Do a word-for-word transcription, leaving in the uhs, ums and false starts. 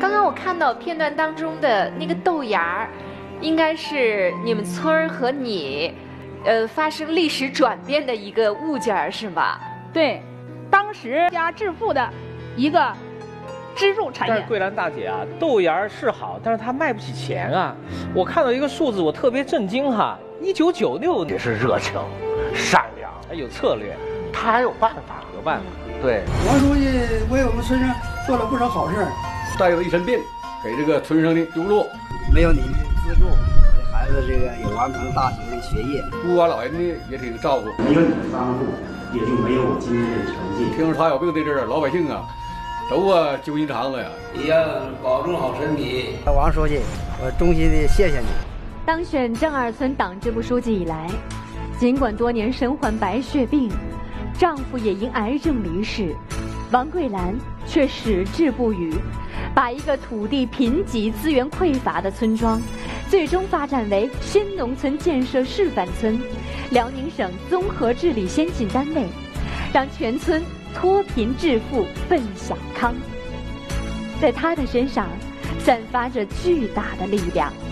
刚刚我看到片段当中的那个豆芽儿，应该是你们村儿和你，呃，发生历史转变的一个物件儿，是吗？ 对，当时家致富的一个支柱产业。 但是桂兰大姐啊，豆芽是好，但是它卖不起钱啊。我看到一个数字，我特别震惊哈，一九九六也是热情、善良， 还有策略， 他还有办法， 有办法。 对， 王书记为我们村上做了不少好事， 带有一身病，给这个村上的丢路。 没有你们资助，这孩子这个有完成大学的学业。 孤寡老人呢也挺照顾， 没有你的帮助，也就没有我今天的成绩。 听说他有病的这老百姓啊，都啊揪心肠子呀。 你要保重好身体。 王书记，我衷心的谢谢你。 当选正二村党支部书记以来，尽管多年身患白血病，丈夫也因癌症离世，王桂兰却矢志不渝，把一个土地贫瘠、资源匮乏的村庄，最终发展为新农村建设示范村、辽宁省综合治理先进单位，让全村脱贫致富、奔小康。在她的身上，散发着巨大的力量。